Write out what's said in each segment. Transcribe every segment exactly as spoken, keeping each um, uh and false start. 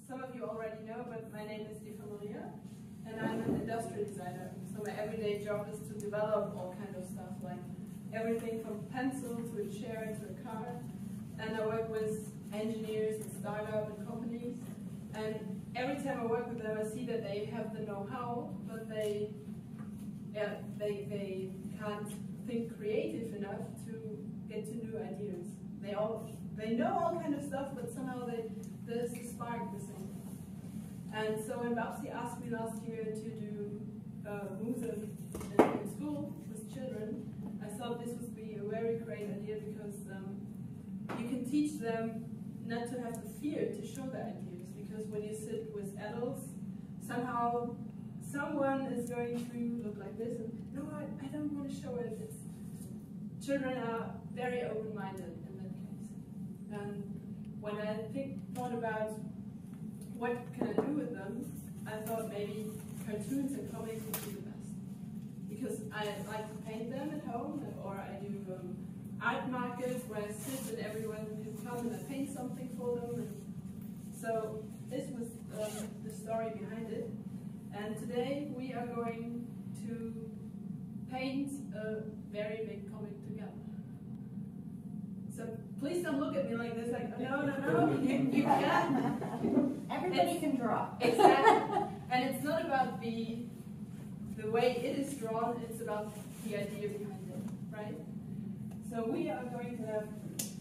some of you already know, but my name is Evamaria, and I'm an industrial designer. So my everyday job is to develop all kinds of stuff, like everything from pencil to a chair to a car. And I work with engineers and startup and companies. And every time I work with them, I see that they have the know-how, but they, yeah, they, they can't think creative enough to get to new ideas. They all, they know all kind of stuff, but somehow they, there's a spark missing. And so when Babsi asked me last year to do uh, Musen in, in school with children, I thought this would be a very great idea because um, you can teach them not to have the fear to show their ideas. Because when you sit with adults, somehow someone is going to look like this and no, I, I don't want to show it. It's, children are very open-minded in that case. And when I think thought about what can I do with them, I thought maybe cartoons and comics would be the best. Because I like to paint them at home, or I do um, art markets where I sit and everyone can come and I paint something for them. And so this was um, the story behind it. And today we are going to paint a very big comic together. So please don't look at me like this, like, no, no, no, you, you can't. Everybody it's, can draw. Exactly. And it's not about the, the way it is drawn, it's about the idea behind it, right? So we are going to have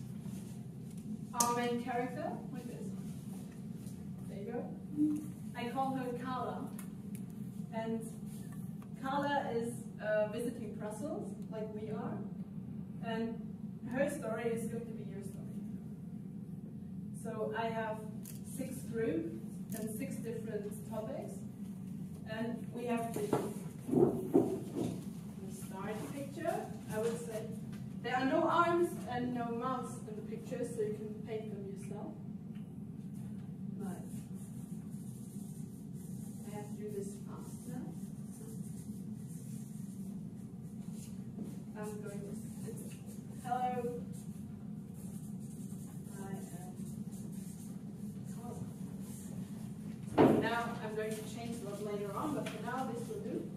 our main character, like this. There you go. I call her Carla. And Carla is uh, visiting Brussels, like we are. And her story is going to be your story. So I have six groups and six different topics. And we have the, the start picture. I would say there are no arms and no mouths in the picture, so you can paint them yourself. But I have to do this fast now. I'm going to hello. I am Carla. Now I'm going to change a lot later on, but for now this will do.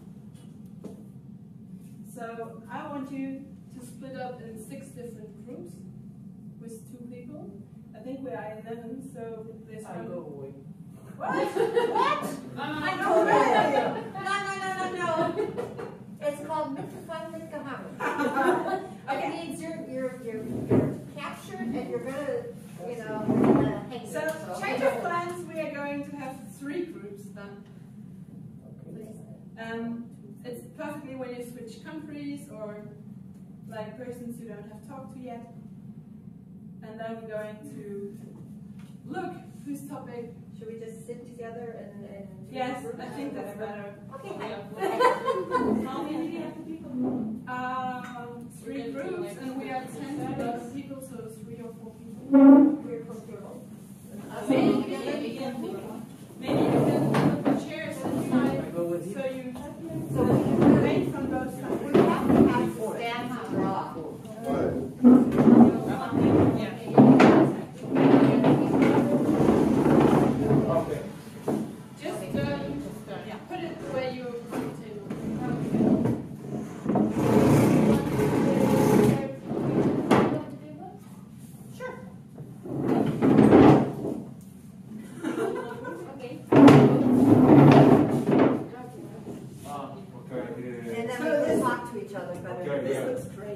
So I want you to split up in six different groups with two people. I think we are eleven, so there's I one. go away. What? What? I know that. No, no, no, no, no. It's called Mitgefangen Mitgehangen. Okay. It means you're you're you're you're captured and you're gonna you know you're gonna hang So there. So change of plans. We are going to have three groups then. Um, it's perfectly when you switch countries or like persons you don't have talked to yet. And then we're going to look whose topic. Should we just sit together and, and Yes, I think that's better. Okay. How many people? Um, three groups, and we are ten plus people, so three or four people. Three or four people. Maybe, maybe, maybe you can put the chairs inside, so you So we can paint from both sides. we have to have the stand draw. Okay. Just um, yeah, put it where you put the table. Sure. Okay. Ah, okay. And then we can talk to each other better. Okay, This yeah. looks great.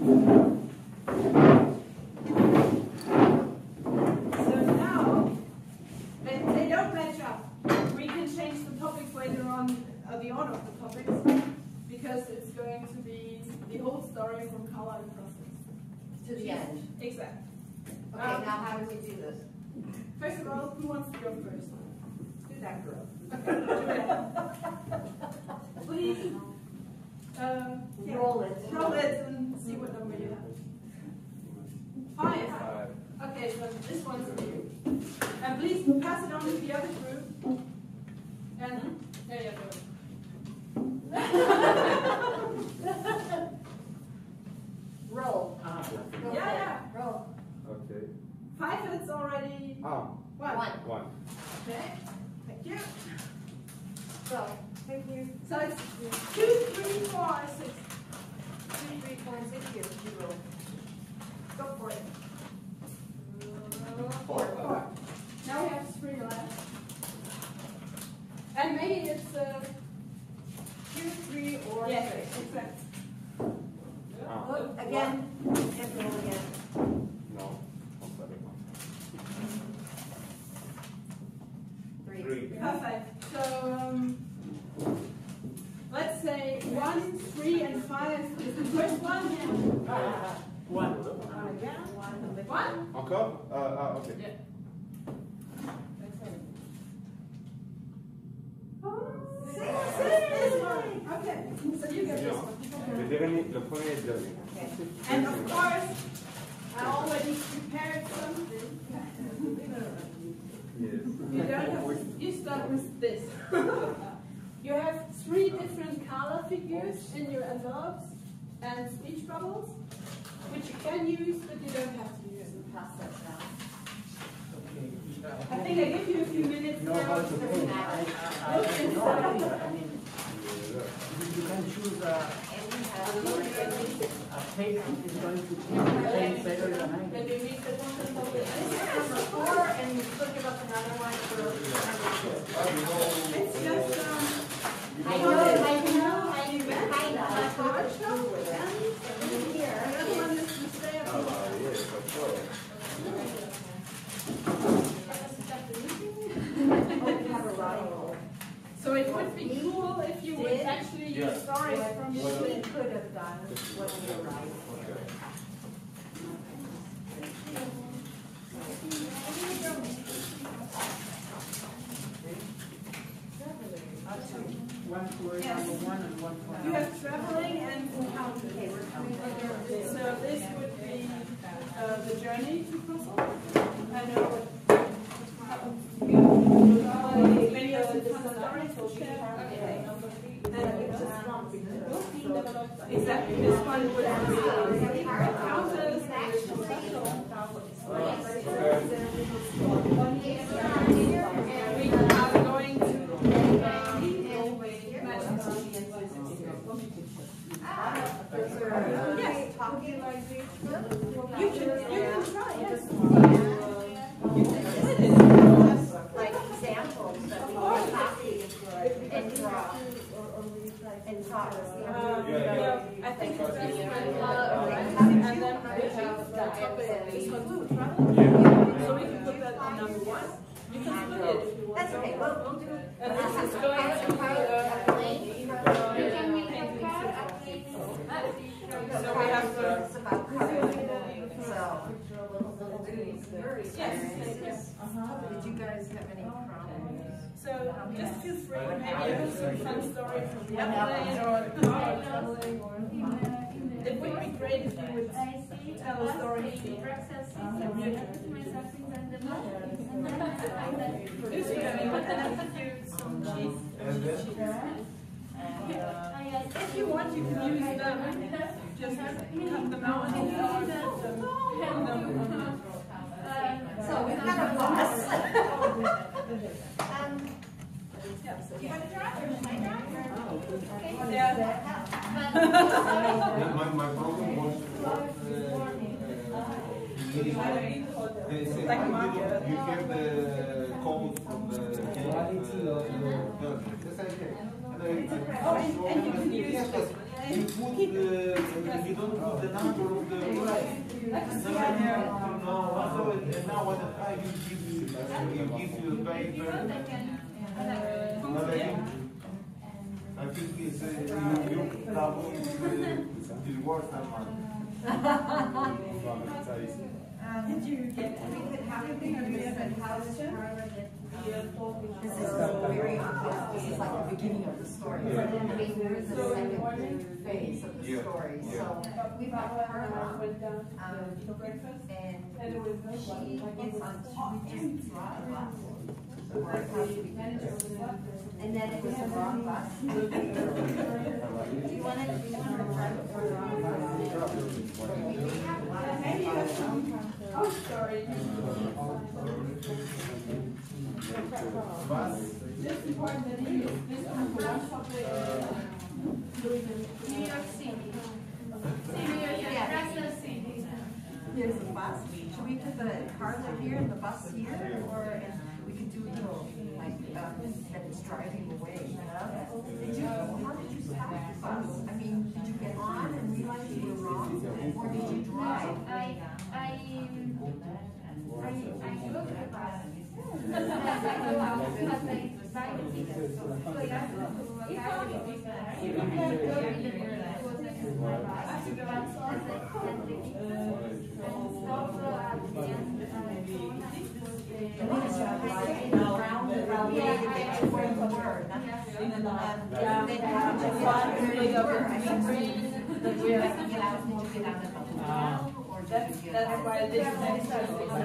So now, they, they don't match up. We can change the topics later on, uh, the order of the topics, because it's going to be the whole story from Carla and process. To the end. Exactly. Okay, Um, now how do we do this? First of all, who wants to go first? Do that, girl. Okay, Joanne. Please. Um, yeah. Roll it. Roll it and see what number you have. Five. Five. Okay, so this one's for you. And please pass it on to the other group. And there you go. Roll. Ah, Go Yeah, for it. Roll. okay. Five, it's already Ah, one. One. one. Okay, thank you. So, thank you. So it's two, three, four, six. Two, three, four, and six here. You will. Go for it. Four, four. Now we have three left. And maybe it's uh, two, three, or yes, six. Exactly. Oh, again, and roll again. No. Three. Three. Perfect. So um, let's say one, three, and five is the first one. Uh, One. uh, yeah. One? Encore? Uh, uh, okay. Yeah. Six. Okay, so you get this one. Le dernier, le premier et le dernier. Okay. And of course, I already prepared something. Yes. You don't have to, you start with this. You have three different color figures in your envelopes and speech bubbles, which you can use, but you don't have to use. Pass that down. I think I give you a few minutes know now. how to paint. I, I, I Look have no inside. idea. I mean, you, you can choose a, And we have a paint which is going to paint better than I do. Maybe read the one this is number four, and you could give us another one for number two. It's just um, I know, I know, I event, kind of. like a workshop, and Here. another one is to stay up. Ah, yes, of course. So it would be cool if you would Did- actually use Yeah. stories from your What we thing. could have done was to write. Okay. One for Yes. number one and one for You number have traveling and encounters. So this would be uh, the journey to Brussels. I know what happens to you. Uh, many of the fun stories to share. And exactly, this one would be encounters and special. We are going to yes, talking like this. You can, you can try, yes. You can put it. Like examples that we can copy and draw and talk. Uh, Yeah, yeah. yeah, I think it's best when, uh, and then we have the topic, this one too, travel. Yeah. So we can put that on number one. You can split it if you want. That's okay, we'll, we'll do. And this is going to be, uh, so we have the, It's about coloring, so we'll do these very yes, serious. yes. Did you guys have any problems? So just feel free, maybe you have some fun story from the airplane or the car or traveling or. It would be great if you would tell a story. Produce it, and then give you some cheese. If you want, you can use them. Just cut them out and put them. So we've got a boss. Um, do you want to draw or should I draw? Yeah. my, my problem was what uh, they said you have the code from the yes, I have. Oh, and, and you can use Yes, but you put the you don't put the number of the price. So I have to know. So it- now when I will give you, I will give you a paper. But I think I think it's uh, your problem is uh, is worse than mine. Did you get anything happening or do you have any question? This is very obvious. This is like the beginning of the story. I mean, there is a second phase of the Yeah. story. Yeah. So we've got Carla, um, for breakfast. and And it was no she fun. gets on top and drives the bus. So we're how should we manage it? And then it was the wrong bus. Do you want it? Do you want to try it for the wrong bus? Maybe you have some, oh, sorry. Just important that you use this one for one public. New York City. Here's the bus. Should we put the car here and the bus here, or we could do it like uh, that it's driving away? Did you? How did you stop the bus? I mean, did you get on and realize you were wrong, or did you drive? I I I I looked at the bus. That's, that's why this next time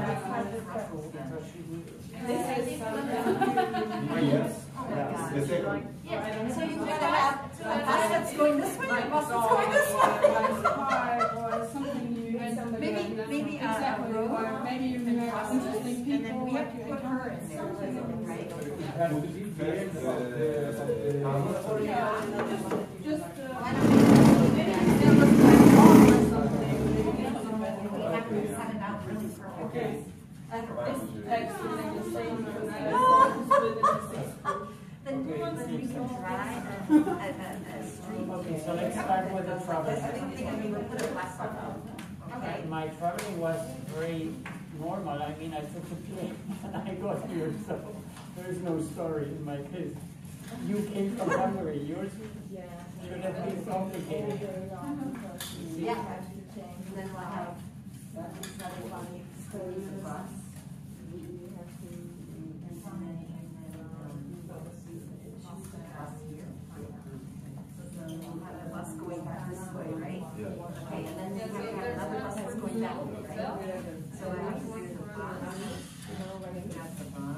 this is Yes. Yes. The second. So you gotta have a bus that's going this way, a bus that's going this way. or something you Maybe, maybe a road, or maybe you remember interesting people. and then we have to put her in there, right? Would it be fair, uh, Yeah, just, just, uh, Why don't we maybe there was like wrong or something. have to set it out really perfect? Okay. And this text is in the same because I No. split it in six. Then then we can try a, a, a, a street. Okay, so let's start with the I travel. think we would put a glass on. Okay. My traveling was very normal. I mean, I took a plane and I got here, so there's no story in my case. You came from Hungary. Yours should have been complicated. Yeah. And then we'll have another funny story of us. Bus going back this way, right? Yeah. Okay, and then we have to have another bus that's going that way, right? So I have to do the bus. That's the bus.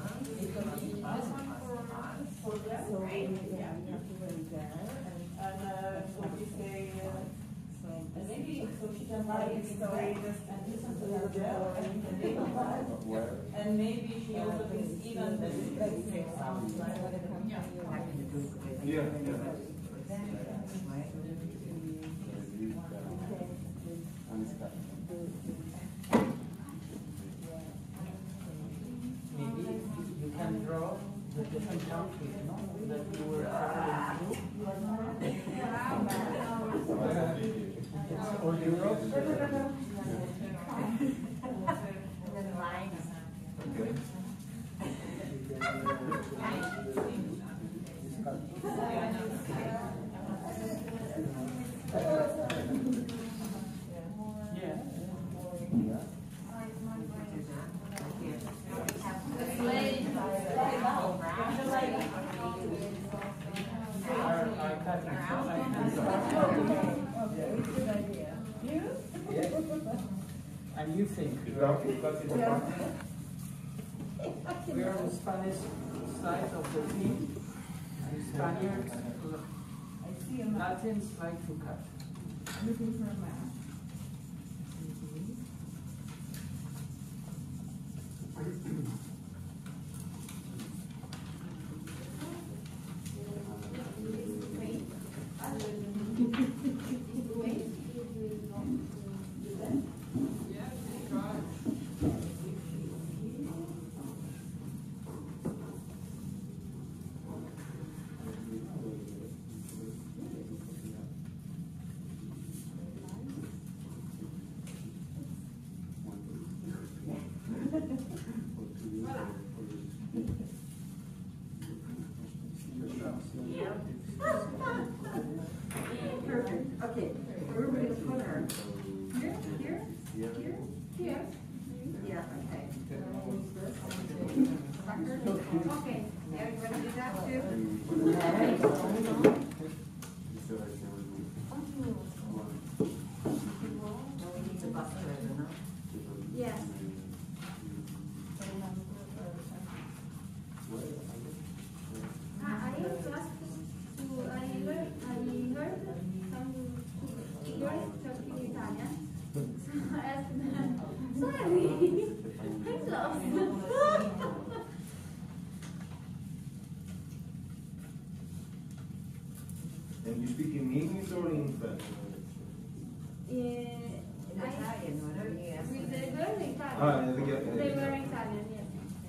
Right? And uh, what you say, uh, and maybe so she can write the story just and listen to her story and maybe she also thinks even the music sounds like Yeah, yeah. Maybe you can draw the different countries, no? That you were traveling through. Or Europe. And then lines. Yeah. Our, our cousins, and you think Is that, that's it? we are on the Spanish side of the team, and Spaniards, Latins like to cut. looking for a map. Perfect. Okay, where are we going to put her? Here? Here? Yeah. Here? Here. Yeah, okay. Okay, everybody do that too? No, we need the bus driver, no? Yes. I I also asked to, I heard, I heard some figures talking Italian. So I asked them, sorry, I'm lost. you speak in English or in French? Uh, Italian, whatever you ask. They were Italian. Ah, yeah, they get- They were Italian, yes.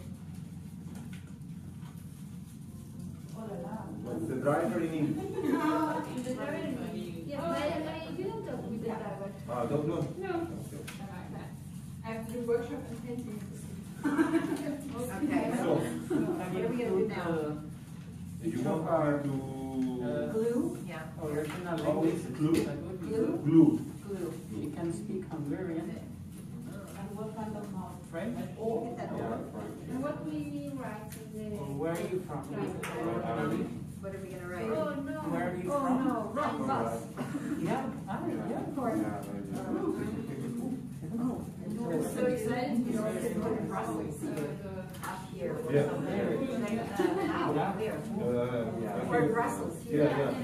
What's the driver in English? The driver, yes, I, I didn't talk with the driver. Ah, don't know. No. Okay. I have to do workshop and painting. Okay. So, Have you What are we gonna do put now? the you want her to uh, Glue? Yeah. original Oh, language? glue? That would be good. glue? Glue. You can speak Hungarian, And what kind of mouth? French, Get that over. And what we write in or the... where are you from? Italy? What are we gonna write? Oh, no. Where are you oh, from? no, wrong bus. Yeah, ah, yeah, of course. I'm so excited. You know, it's in Brussels, up here. Yeah. Like, uh, out there. Uh, Or Brussels. Yeah, yeah.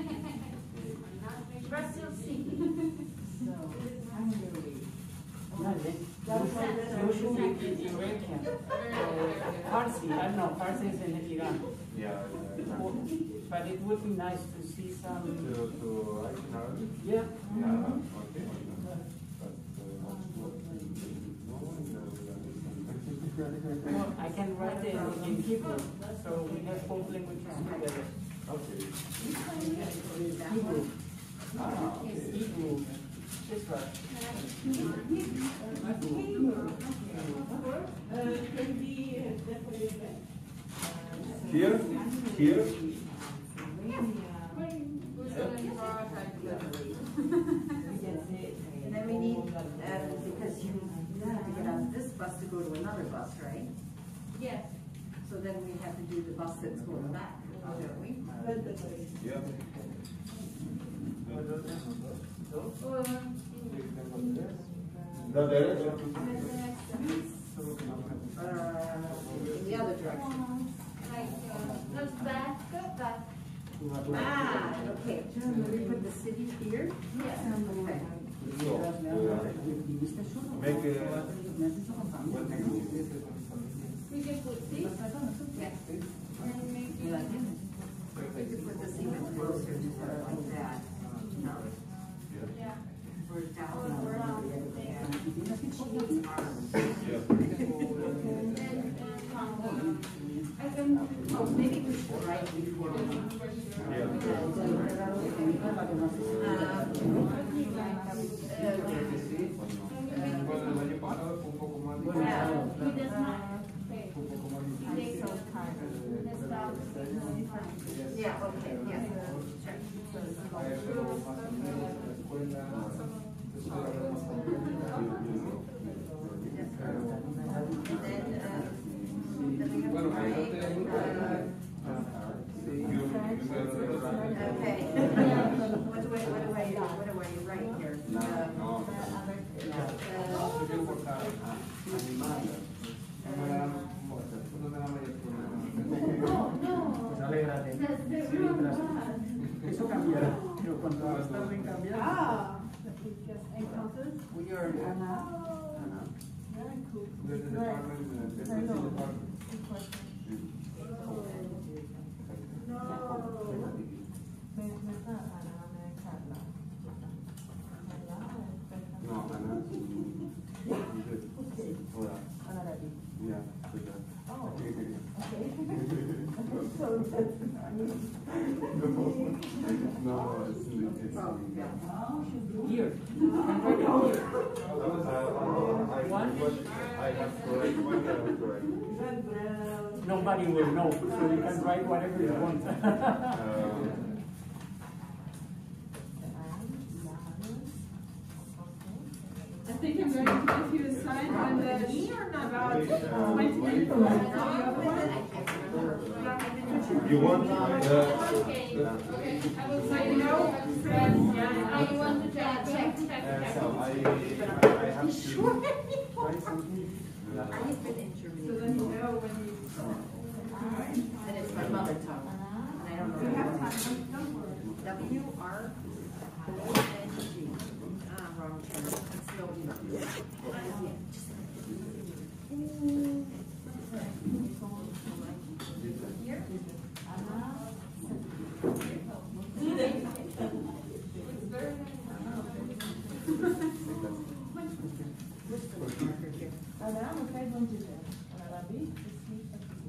Brussels City. You should be Iranian. Farsi, I don't know, Farsi is in Iran. Yeah. But it would be nice to see some, To, to write in Arabic? yeah. Yeah, okay. Well, I can write it in Hebrew, so we have both languages together. Okay. Hebrew, Ah, okay. Hebrew, that's right. Here? Here? And then we need, uh, because you have to get on this bus to go to another bus, right? Yes. So then we have to do the bus that's going back, don't we? Yeah. The direction. Uh, in the other direction. Like, uh, not back, but Ah, okay. We put the city here? yes. Okay. So, uh, make a, what do you do? We can put this. Yeah. And make it. We could put this even closer to her like that. No. Yeah. We're down. Or around there. Yeah. And, and, um, I can, Oh, maybe we should write before we. Yeah. yeah, he does not pay. He takes all the time. That's about it. Yeah, okay, yeah. Okay. What do I, what do I, what do I write here? Um, Eso cambiará, pero cuando va a estar bien cambiado. Ah, that we just encountered. We are Very cool. There's a department, uh, there's a department. No, Ana. Hola. Yeah, so that. Oh, Okay. okay. So that's No, it's, it's. here. And right here. One. I have correct, one I have correct. Nobody will know, so you can write whatever you want. Um, I think I'm going to give you a sign on the about twenty minutes. You want, uh, Okay, okay. I will say no. Yeah, I want to check, check, check, uh, check. so I, I have to write something. I've been in So Germany. then you know when you. And it's my mother tongue. And I don't You know. have time, don't worry. W R O N G. Ah, wrong term. It's no Here? Avevamo tre quantità, la B, e C, e C.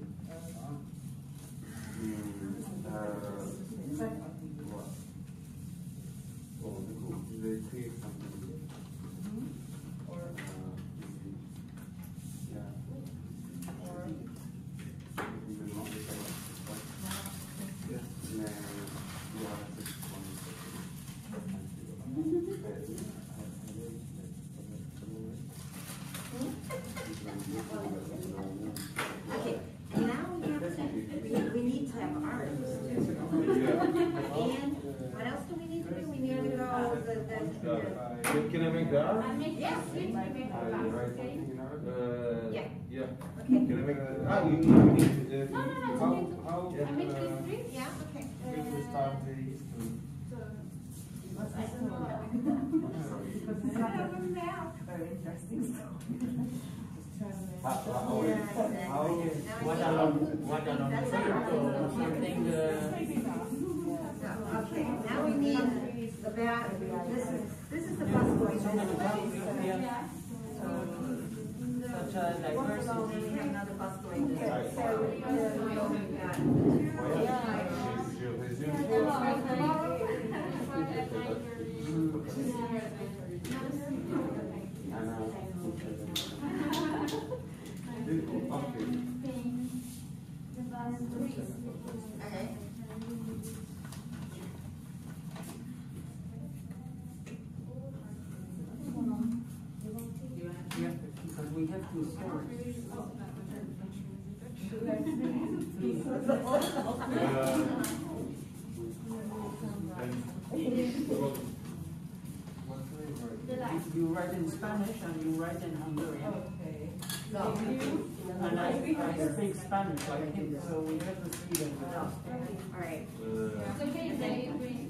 They create something. Or, Yeah. or, Okay, now we have to, we, we need to have arms too. And what else do we need to do? We need to go, the, the, the. Can, can I make the arm? I make Yes. this switch to make Uh, a you box, write okay? something in Arabic? Uh, Yeah. Yeah. Okay. Can I make the, ah, you need, you need, No, uh, no, no, How, it's okay. how, I make this uh, string, Yeah, okay. if we start the history? so. I don't know. Because it's not a very interesting story. How, how, Yeah, how, exactly. how, What along, what along the way, or something, uh, So, okay, now we need the back, this is, this is the bus going this way. Yeah. such a And then diversity. we have another bus going this way. So, So, we've got, je résume. okay. Yeah, because we have to sort. If you write in Spanish and you write in Hungarian, Okay. So, and I, I speak Spanish, I think, so we have to see them. all right. It's okay, they, we.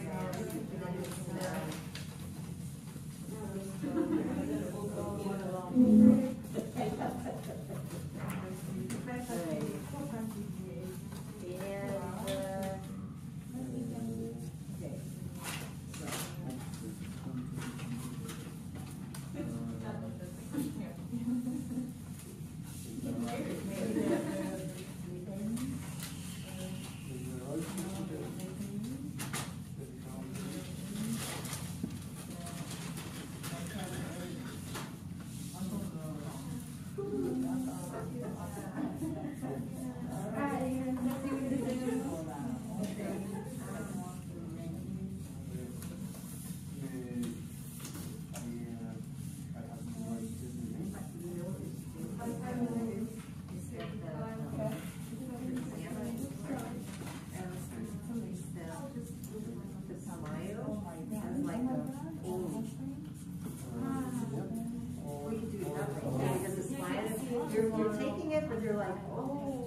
You're, you're taking it, but you're like, oh,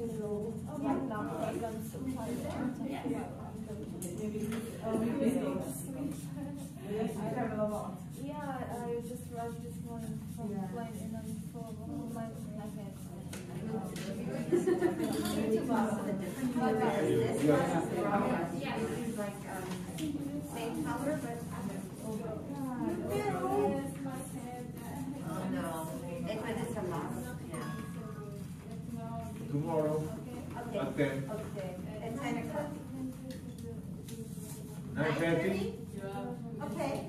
Yeah, I just I just wanted from Yeah. plane and then for my my head. this is like, um, same color, but, Yes, my head. oh no, it, but it's a lot, yeah. Tomorrow Okay, at ten. okay, at ten o'clock. Nine thirty? Okay.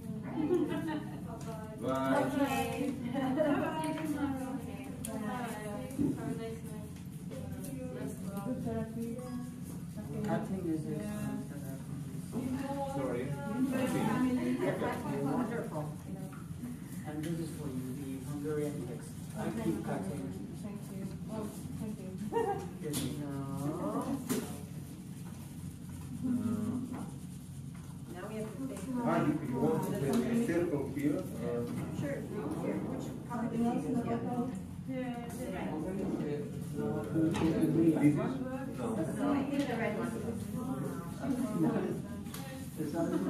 Bye. Okay. Good therapy. Cutting is this. Sorry. Wonderful. And this is for you, the Hungarian text. I keep cutting. Thank you. Oh, thank you. Give me. No. Now we have to take. Ah, you, you want to put a circle here? Or? Sure, here, which copy do you use? Yeah. This is? No. So I think the red one. This is not the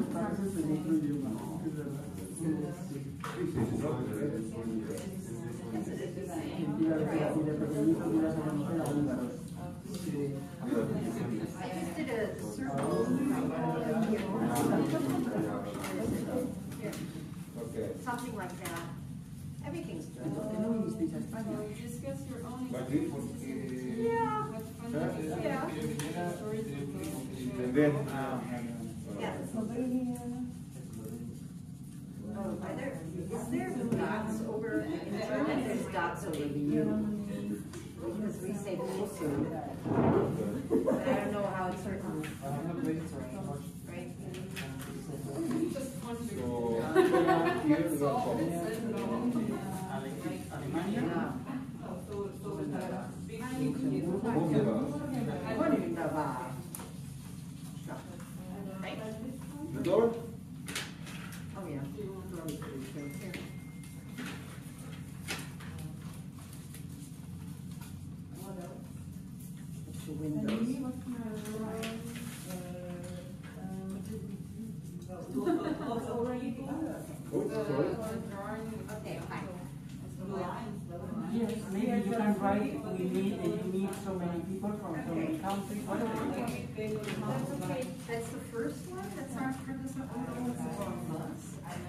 I just did a circle. Okay. something like that. Everything's good. Discuss your own experience. Yeah. Yeah. And then, Yeah. Oh, are there, is there dots over, in German there's dots over the U? Because we say Musu. But I don't know how it's written. Right? the door? Oh, yeah. The windows. Oh, sorry. Okay, fine. Yes, maybe you can write, we need, and you need so many people from so many countries. That's okay. That's the first one? That's our first one? Oh, it's a long bus.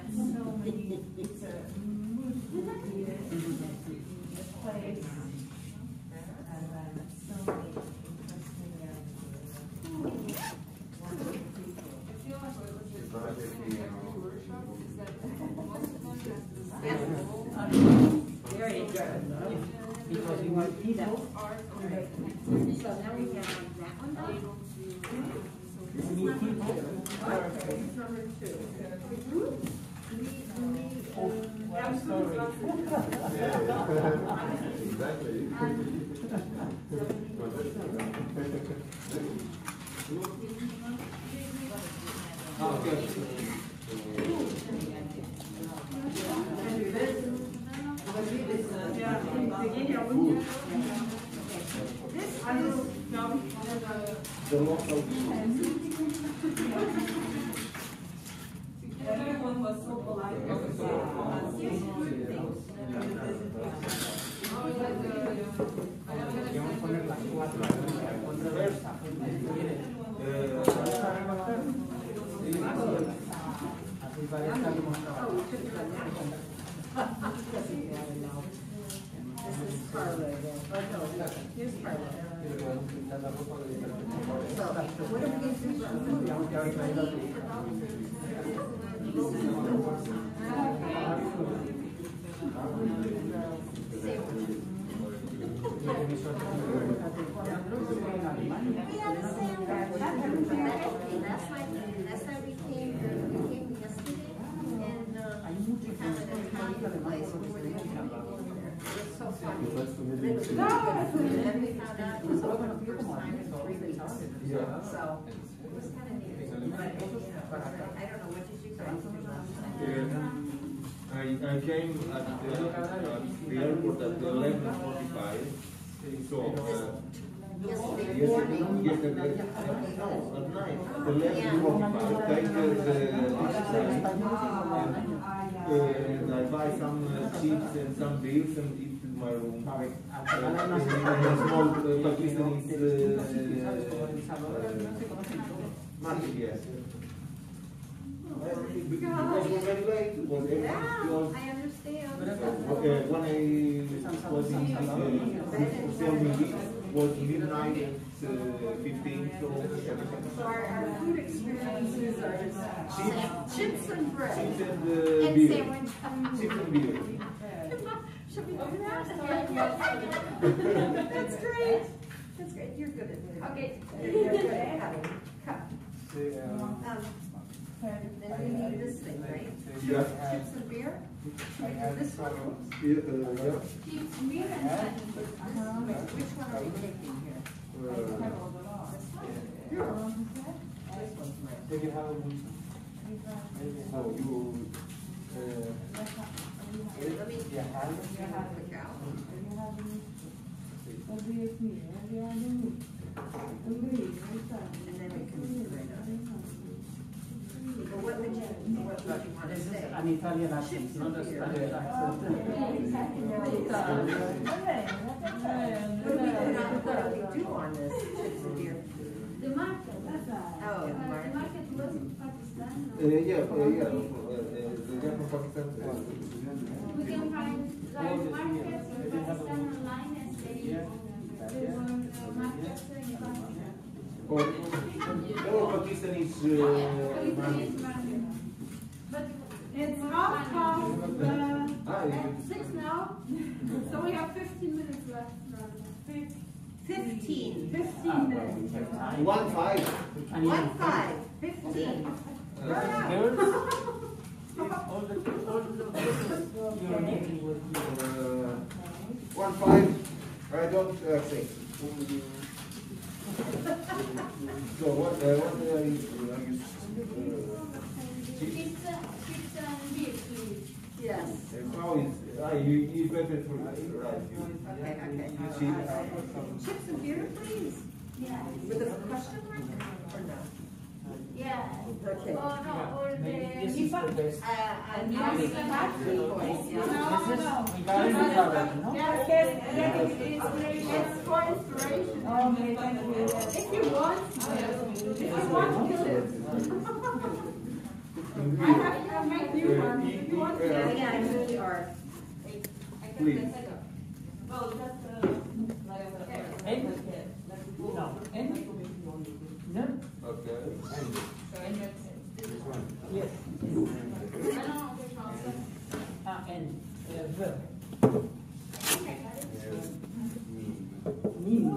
place. And then so many Very good. Because you want either. So now we have that one done. Meet people. Number two. Oh, well, sorry. Exactly. The local. Everyone was so polite. This is Carla. Oh, no, here's Carla. So, what are we going to do about That's why, that's why we came, we came yesterday, and, uh, we found an Italian place, we were the only people there. It was so funny. It was really good food, and then we found out it was open the first time in three weeks. So, it was kind of neat. But, yeah, I don't know, what did you guys do last time? Yeah. I, I came at the, at the airport at eleven forty-five. So, uh, Yesterday morning. yesterday, no, at night, eleven forty-five, take the, the ticket and I buy some uh, chips and some beers and eat in my room. Uh, in a small uh, Pakistanese uh, uh, market, yes. Because we're very late, it was Yeah, everything. I understand. Okay, when I was in uh, filming it was midnight at uh, fifteen, so everything. So our, our food experiences are just Chips. chips and bread. Chips and uh, And beer. sandwich. Chips and beer. Should we do that? That's great. That's great. You're good at it. Okay. You're good at it. Cup. Um, then we need this thing, right? Yeah. Chips and beer? This one? Yeah, uh, yeah. Chips and beer and sandwiches. Which one are we taking here? Uh, Take it how so you, uh, Let me you have it. look out. And then we can right on. But what would you, what would you want to This is say? an Italian accent, not a Spanish accent. What do we do, what do we do on this chips and beer? The market, that's a, Oh, uh, the the market. market was in Pakistan. uh, yeah, uh, yeah, uh, uh, the guy from Pakistan. Uh, But It's half past uh, six now, so we have fifteen minutes left. Fifteen. Fifteen minutes. One five. One five, fifteen. Girls, all the, all the girls you're meeting with you. Uh, one five. I don't uh, think. So what? Uh, what uh, are you? Are you uh, pizza, pizza and beer, please. Yes. uh, how is? Ah, you you better for right. You, Okay, okay. you see. Chips and beer, please. Yeah. With a question mark or no? Yeah. Okay. Or no, or Maybe this the is the best. Uh, a new Yes. factory voice, yeah. This is, we got it covered, no? Yes, yes, yes, it's for inspiration. Okay, thank you. If you want, if you want to kill it. I have to make new ones. If you want to Yeah, kill yeah, it. we are. Please. Eight? No. Eight? No? Okay. Yes. Ah, and, uh, verb. Mean.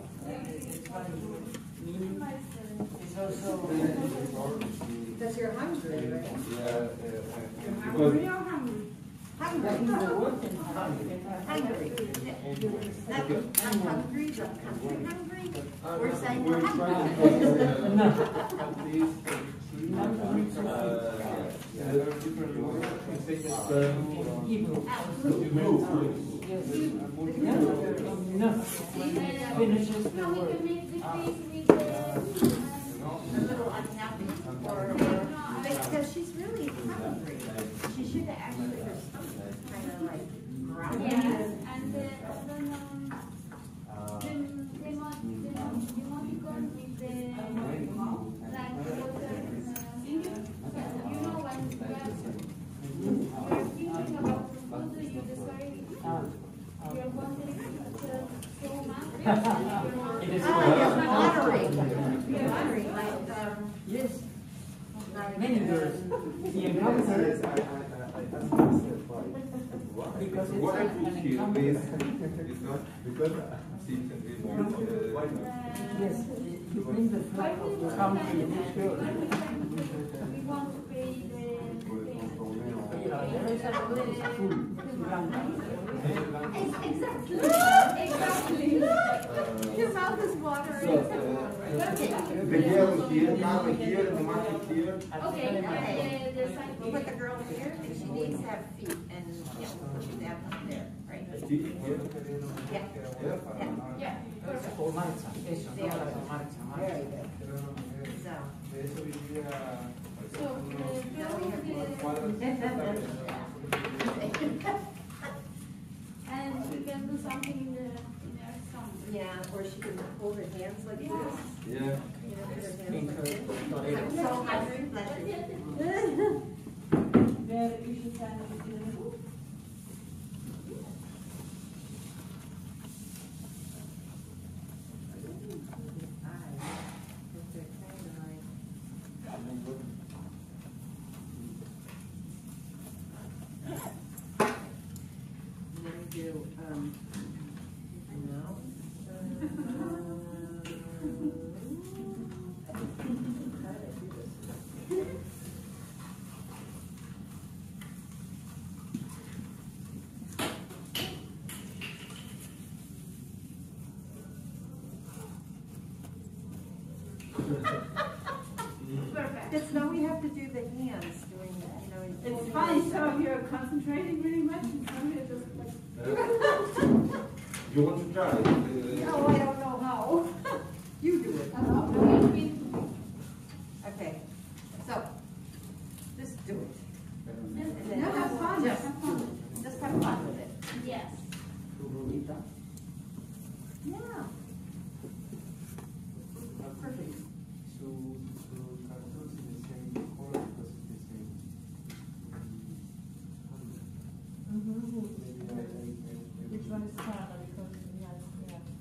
Mean is also, Because you're hungry, right? Yeah. Uh, uh, We because are hungry. that is Hungry. the word in hungry. Hungry. Not, not hungry, but country hungry. uh, We're saying we're we're trying hungry. to No. at least uh, yeah, there are different words. We say that, uh, Hebrew. move. Yes. No. No. Finishes the No, we word. can make the face with the. A little unhappy or, or, because she's really hungry. She should have actually, her stomach kind of like growling. Yes, and the, I don't know, the, the, mo- the, the emoticon with the, like, water, uh, you know, when you're thinking about food, you decide, Ah. you're wondering if it's so much. It is Ah, correct. you're moderating. You're moderating, like, um, Yes. Many girls. The encounter, because it's What I an put here encounter. is, is not because seems to be more, uh, why not? Yes, you bring the flag of the country in each girl. We want to pay the, Yeah, there is a place full. exactly. exactly. Your mouth is watering. So, uh, the yellow here, now here, the market here. Okay, and the, the side. We'll put the girl here, and she needs to have feet, and, yeah, we'll put that one there, right? Here, here. Yeah, Yeah. yeah, Yeah, perfect. O marcha, eso, There. no, marcha, very marcha. good. So, So, the, now we have and we can do something in the, in our song. yeah, or she can hold her hands like this. Yeah. You know, put her In hands her like this. torero. I'm so hungry, bless you. Wer ist seine Beziehung? And then we do, um, no. How did I do this? Perfect. Because now we have to do the hands doing, you know. in- It's funny, some of you are concentrating really much, and some of you are just like. You want to try? Uh, No, I don't know how. You do it. Okay, so, just do it. And then No, have fun, just have do fun. it. Just have fun with it. Yes. Yeah. Perfect. Su, su cartón se decía en color, because it's the same. Which one is Sarah? Because we have, we have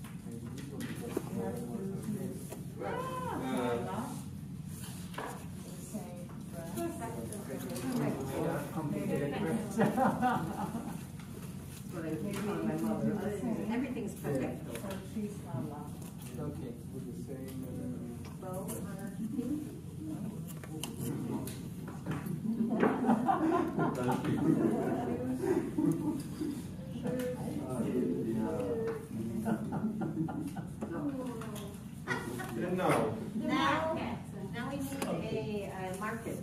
But I came from my mother. Everything's perfect. Okay. With the same. Bow, And now, Now, now we need a, uh market.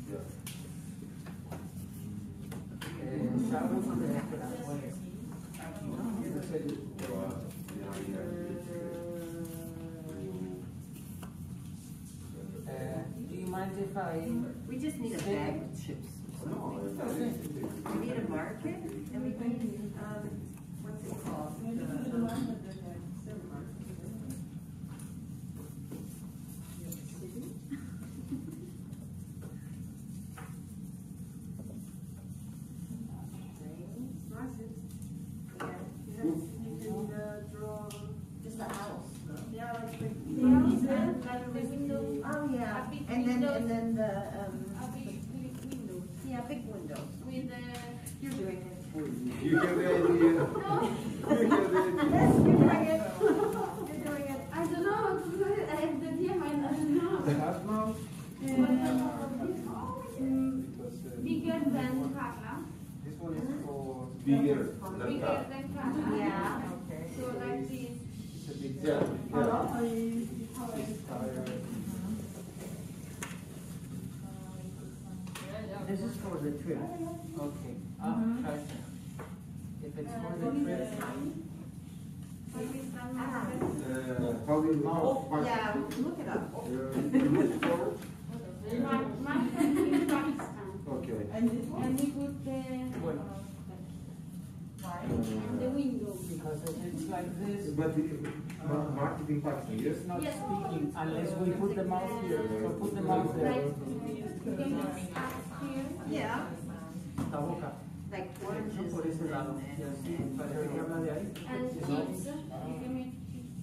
Uh, do you mind if I? We just need a bag of chips. We need a market, and we need, um, what's it called? Just a house. Yeah, like the, Yeah. like the window. Oh, yeah, A big and then, window. and then the, A um, big, big window yeah, big windows. with the. You're doing it. you have the idea. You have the idea. Yes, you're doing it. You're doing it. I don't know how to do it. I have the D M, I don't know. Erasmus? Mm, Because, uh, bigger than Carla. this one is for. Bigger than Bigger that. than Carla. Yeah, okay. So like this. It's a bit. Yeah, yeah. This is for the trip. Okay. Ah, try it. If it's for the trip. Pakistan Uh, market. how do you Mouth. know? Yeah, look it up. Uh, Mar- Market in Pakistan. okay. And we put the, Bueno. the window. Because if it's like this, But uh, marketing Pakistan, yes? it's not Yes. speaking unless we put the mouth here. So put the mouth Like, there. you can up here. Yeah, La boca. like oranges. Por ese lado. and- Y así, parece que habla de ahí. And chips. You can make chips.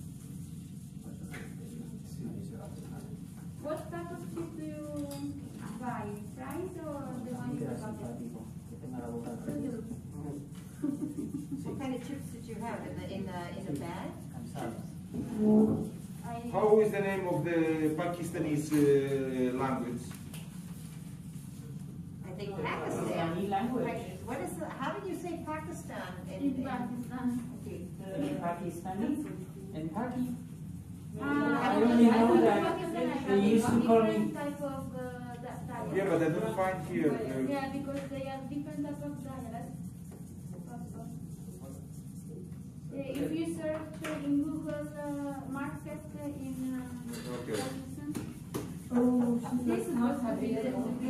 What type of chips do you buy? Fries or the one in the Queda packet? simpático, que tenga la boca. What kind of chips did you have in the, in the, in the bag? Cansados. I, How is the name of the Pakistanis uh, language? I think Pakistani Pakistan. language. What is the, how did you say Pakistan in? in Pakistan. Okay. In Pakistani, in Paki. Ah, I only know in that Pakistan I they have used to call different me. type of uh, di- dialect. Yeah, but I don't find here. Uh, Yeah, because they are different type of dialect. Uh, if you search uh, in Google uh, market uh, in uh, Okay. Pakistan, this is not a big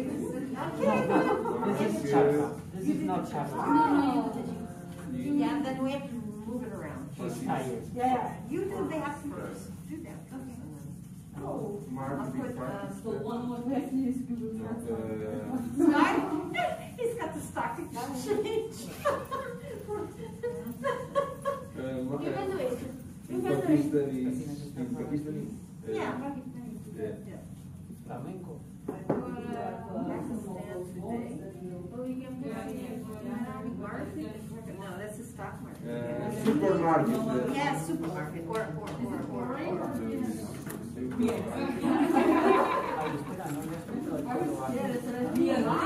This is chapa. This is not chapa. No, no, you, Yeah, then we have to move it around. She's tired. Yeah, you do that first. Do that. Okay. Oh, I'll marketing put, um, Pakistan. Uh, Start. He's got the stock exchange. uh, what you can do it. You in can do it. Pakistani, in Pakistani. Uh, Yeah. yeah. Flamenco. Or, uh, Pakistan today. or we can put it Market? No, that's a stock market. Uh, supermarket. Uh, Yeah, supermarket or, or, or, or, or. Ay, espera, no me has puesto el pelo aquí.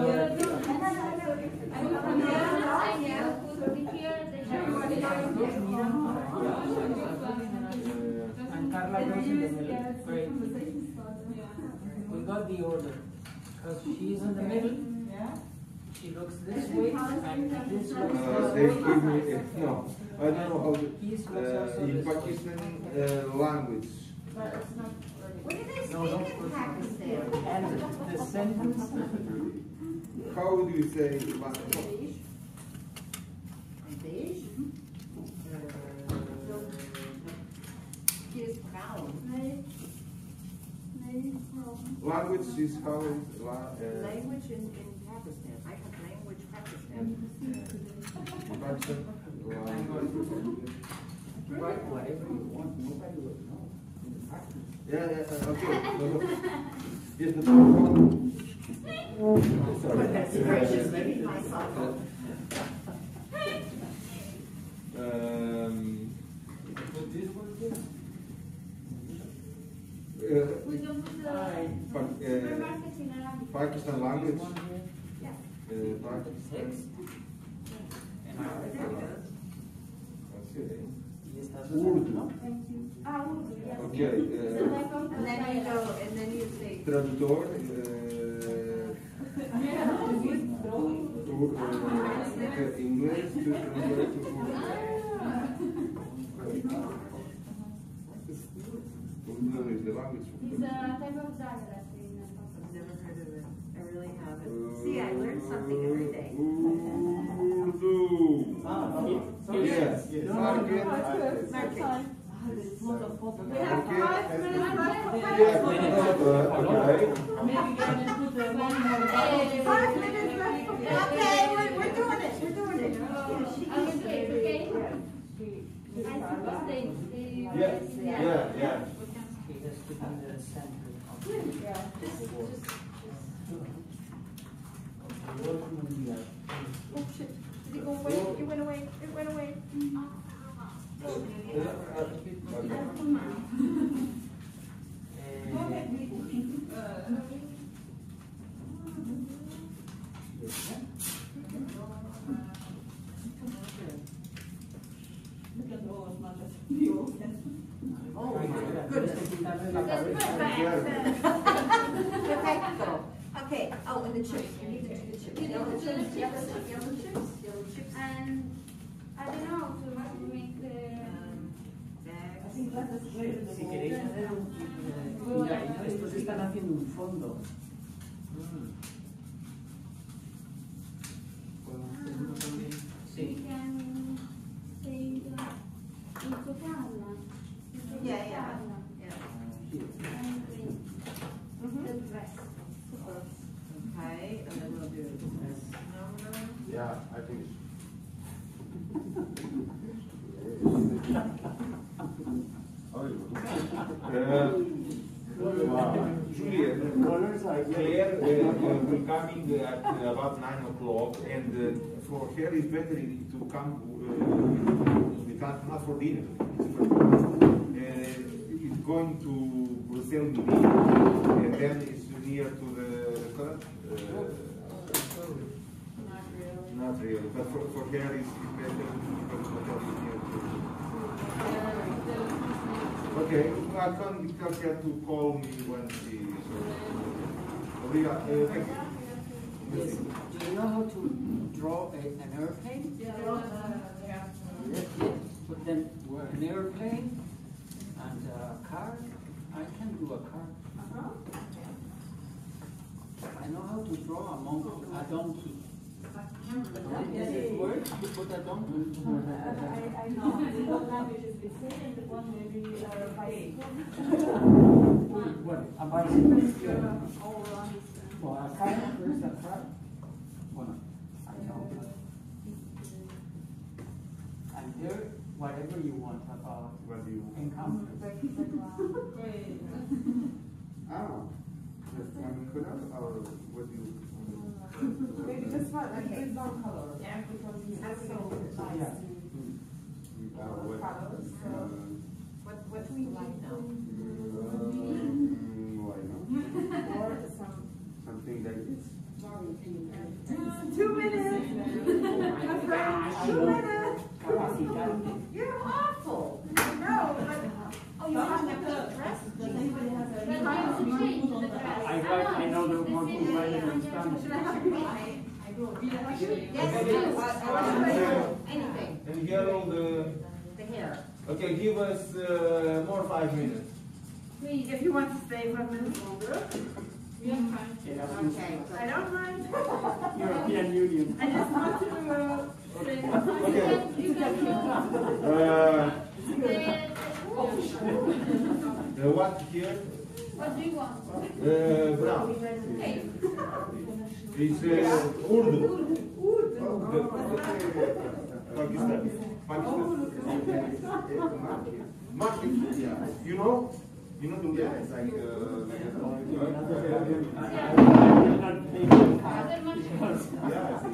And Carla goes in the middle. Great. We got the order. Because she's in the middle. She looks this way, and this looks Uh, this they way. give me, uh, no, I don't know how to, He's looks uh, also in this way. Pakistani uh, language. What do they No, speak in Pakistan? And the sentence, How do you say language? Beige? He is brown. Language is how it's la, uh, Language in, in Pakistan. I have language Pakistan. Pakistan language. write whatever you want, nobody will know. Yeah, yeah, uh, okay. No, no. Yes, but how, That's gracious, maybe myself. Um, put this one here. Uh, We can put the Pak- uh, supermarket in Arabic. Pakistan language. Yeah. Uh, Pakistan. That's it. Urdu. Thank you. Ah, Urdu, yes. Okay. It's a Uh, type of And then you go, and then you say. traductor. Uh, to, uh, okay, English to translate to Urdu. Urdu is the language. It's a type of dialect in I've never heard of it. I really haven't. See, I learn something every day. Urdu. Ah, Yes. Oh, Yes. Market. it's good. It's Market. time. There's a lot of photos. We have five minutes left for Yeah, questions. uh, okay. Maybe you can put the one more. Five minutes left. Okay, we're, we're doing it. We're doing it. I will say, okay? I suppose they, they. Yeah, yeah, yeah. It has to be the center of the Yeah. world media. Oh, shit. Did it go away? It went away. It went away. You can roll as much as you can. Oh, my goodness. Perfecto. Okay. Oh, and the chips. You need to do the chips. Yellow chips. Yellow chips. Yellow chips. Yellow chips. And I don't know how to make the. I think that is great. Si queréis hacer un... Mira, estos están haciendo un fondo. We can say that intocarla. Yeah, yeah. Yeah. And green. The dress. Okay, and then we'll do this number. Yeah, I think. Uh, Juliet, Colors are Claire uh, uh, will coming at uh, about nine o'clock, and uh, for her it's better to come uh, we can't, not for dinner. Uh, it's going to Brussels meeting, and then it's near to the restaurant. Uh, Not really. not really, but for, for her it's better because hotel is near to. Okay, I can tell her to call me when she is. Obrigado. Uh, thank you. Yes. Do you know how to draw a, an airplane? Yeah. Yes, yes. But then an airplane and a car. I can do a car. Uh-huh. I know how to draw a monkey, a donkey. Does it work? You put a donkey. I, I know. The one language is the same, and the one maybe uh, bicycle. What? A bicycle? Yeah, all around this, uh, Well, a car, first a car. Well, I know. And there, whatever you want about What do you encounter. Great. Ah, just one color or what do you? Maybe this one, like this one color. Yeah, because you have That's so so nice. Yeah. Uh, what? Colors. Uh, What, what do we like now? um, why not? Or some. Something like this. Two minutes. My friend, two minutes. CAPACITARTE. You're awful. No, but. Oh, you want to put dress? Does anybody have a? But you have to change the dress. I write, I know the one who write it in Spanish. Should I have you write? Yes, Okay. yes. I want to write anything. And here all the. The hair. Okay, give us uh, more five minutes. Please. If you want to stay for a minute longer. We have time. Erasmus. Okay, I don't mind. European Union. I just want to, uh, say. Okay. You can go. Uh, The, the what here? what do you want? Uh, brown. Okay. It's uh, Urdu. Urdu. Pakistan. Pakistan. Market. Yeah. You know? You know, do that? It's like, uh, like a, yeah, I see,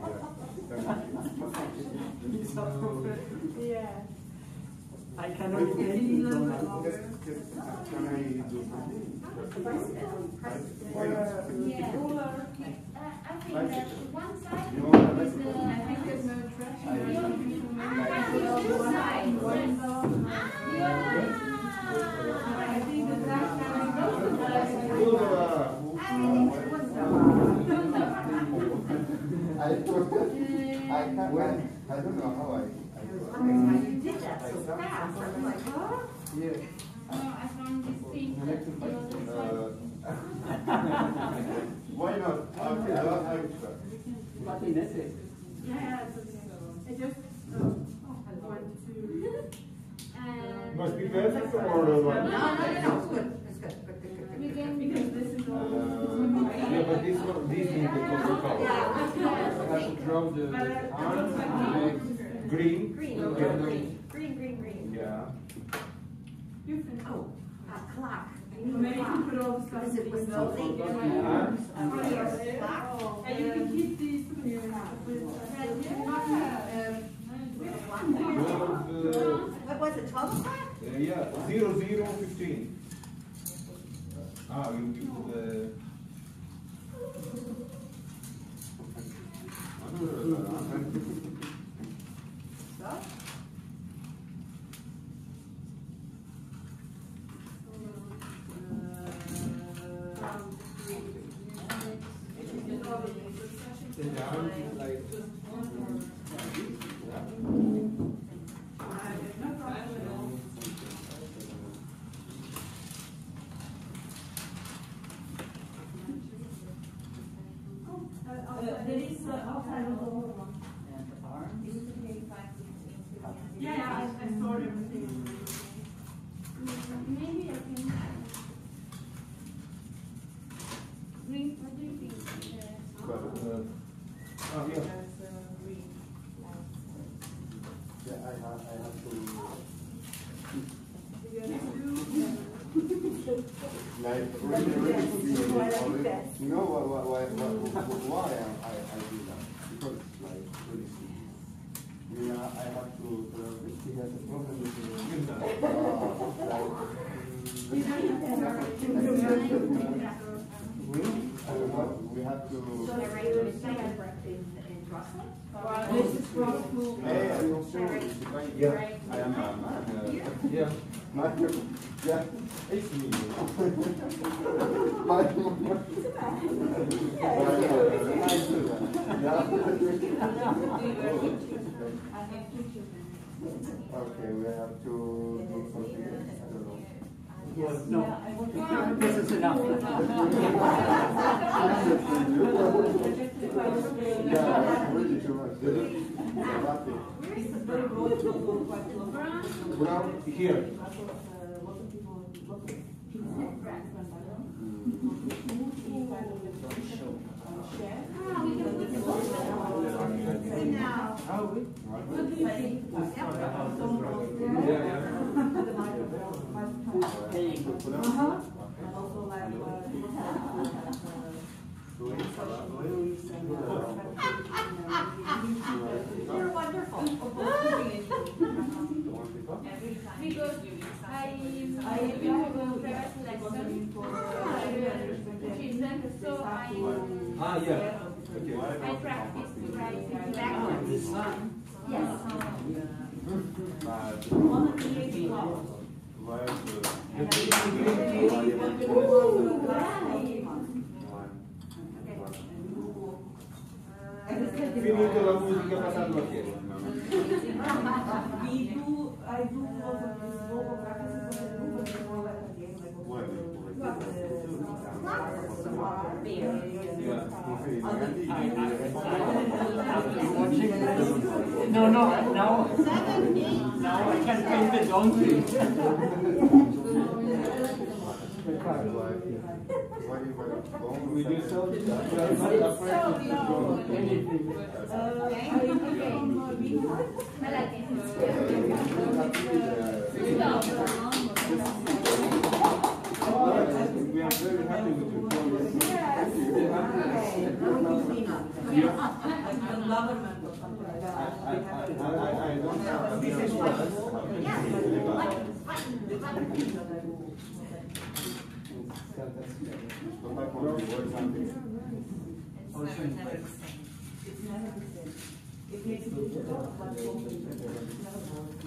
exactly, yeah. Yeah. I cannot imagine so much. Can I do something? Yeah. Uh, I think that one side You know, is I the, I think there's no trash. ah, it's two sides. I think the trash can be both sides. I don't, I can't, I don't know how I, I do it. You did that so fast. I was like, huh? Yeah. No, I found this thing. Uh, why not? Okay, I will have it. Nothing necessary. Yeah, it's okay. I just uh, want to. And Must be perfect or No, what? no, no, no. It's good. It's good. Good, good, good, we good. can Because this is Uh, all. yeah, but this one, this needs the color color. I have to draw the, the arm, the legs, green. Green, Yeah. green, green, green, green. Yeah. You can. Oh, a clock. Maybe you can put all the stuff Because in it was these so notes. late. Yeah. Arms. Oh, yes. And you can keep these souvenirs with. What was it, twelve o'clock? Uh, yeah, zero zero fifteen. Ah, you you put the. The arms is like. There is outside of the home. And the arms. Yeah, yeah, I, I stored everything. maybe I can bring, what do you think? But, uh, oh, yeah. Yeah, I have, I have to. Like, really, really see it. You know why, why, why, why, why I, I, I do that? Because it's like really see. Yeah, I have to, uh, he has a problem with the window. We have to. This is from. Hey, I don't know. Yeah, I am. Um, uh, yeah, my, yeah, it's me. My, okay, we have to do something else. I don't know. Yes, no. This is enough. Yeah, really too much. Brown here. You're wonderful. Because I, I have a private lesson for children, so I, Ah, yeah. Okay. I practice to write backwards. Yes. Finito la musica passando a chiesa. We do, I do most of this vocal practices when I do, but it's more like a game, like No, no, now, now I can paint the donkey. We do so. Anything. I like it. government or something like that. I, I, I, I don't know. This is what. It's never the same. It makes a difference, but it's never